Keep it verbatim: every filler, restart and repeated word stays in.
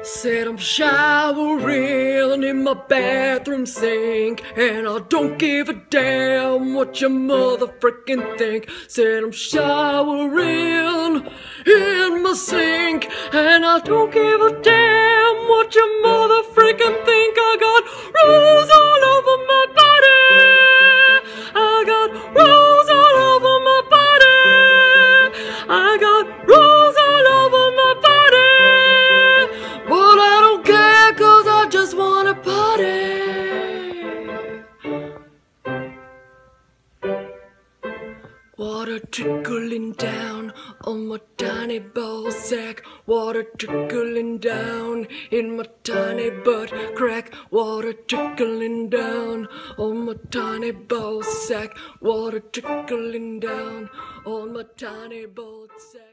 Said I'm showering in my bathroom sink, and I don't give a damn what your mother frickin' think. Said I'm showering in my sink, and I don't give a damn what your mother frickin' think. I got rose all over my body. I got rose all over my body. I got rose all over my body. But I don't care, 'cause I just wanna party. Water trickling down on my tiny ball sack. Water trickling down in my tiny butt crack. Water trickling down on my tiny ball sack. Water trickling down on my tiny ball sack.